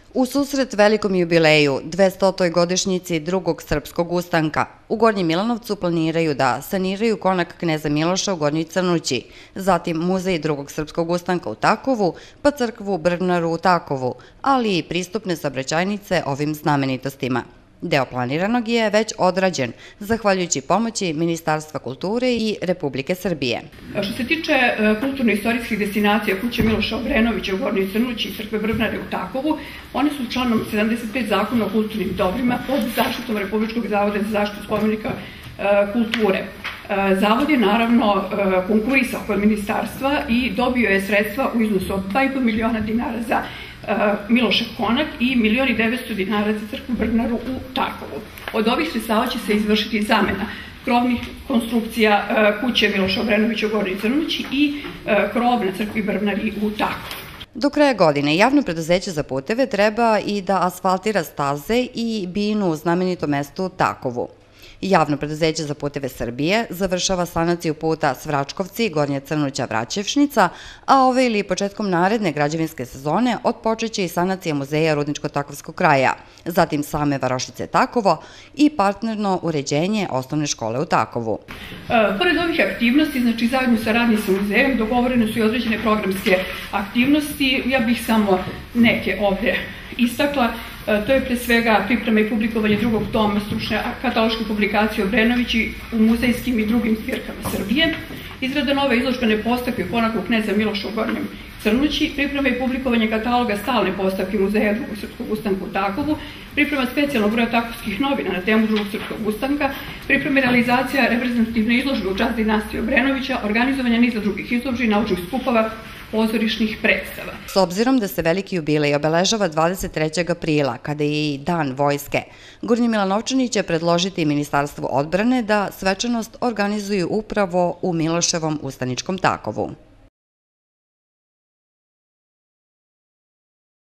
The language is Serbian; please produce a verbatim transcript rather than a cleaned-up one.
U susret velikom jubileju, dvestotoj godišnjici drugog srpskog ustanka, u Gornjem Milanovcu planiraju da saniraju konak kneza Miloša u Gornjoj Crnući, zatim muzej drugog srpskog ustanka u Takovu, pa crkvu Brvnaru u Takovu, ali i pristupne saobraćajnice ovim znamenitostima. Deo planiranog je već odrađen, zahvaljujući pomoći Ministarstva kulture i Republike Srbije. Što se tiče kulturno-istorijskih destinacija kuće Miloša Obrenovića u Gornjoj Crnući i crkve Brvnare u Takovu, one su članom sedamdeset pet Zakona o kulturnim dobrima pod zaštitom Republičkog zavoda za zaštitu spomenika kulture. Zavod je naravno konkurisao kod ministarstva i dobio je sredstva u iznosu od dva i po miliona dinara za Milošev konak i milion i devetsto dinara za crkvu Brvnaru u Takovu. Od ovih sredstava će se izvršiti zamena krovnih konstrukcija kuće Miloša Obrenovića u Gornjoj Crnući i krov na crkvi Brvnari u Takovu. Do kraja godine javno preduzeće za puteve treba i da asfaltira staze i binu u znamenitom mestu Takovu. Javno preduzeće za puteve Srbije završava sanaciju puta Svračkovci, Gornja Crnuća, Vraćevšnica, a ove ili početkom naredne građevinske sezone otpočeće i sanacija muzeja Rudničko-Takovskog kraja, zatim same varošice Takovo i partnerno uređenje osnovne škole u Takovu. Pored ovih aktivnosti, znači zajedno sa radnim sa muzejom, dogovorene su i određene programske aktivnosti. Ja bih samo neke ovde istakla. To je pre svega priprema i publikovanje drugog toma stručne kataloške publikacije Obrenovići u muzejskim i drugim zbirkama Srbije, izrada nove izložbene postavke u konaku kneza Miloša u Gornjem Crnući, priprema i publikovanje kataloga stalne postavke Muzeja drugog srpskog ustanka u Takovu, priprema specijalnog broja takovskih novina na temu drugog srpskog ustanka, priprema i realizacija reprezentativne izložbe u čast dinastije Obrenovića, organizovanje niza drugih izložbi, naučnih skupova, pozorišnih predstava. S obzirom da se veliki jubilej obeležava dvadeset trećeg aprila, kada je i Dan vojske, Gornji Milanovčani će predložiti Ministarstvu odbrane da svečanost organizuju upravo u Miloševom ustaničkom Takovu.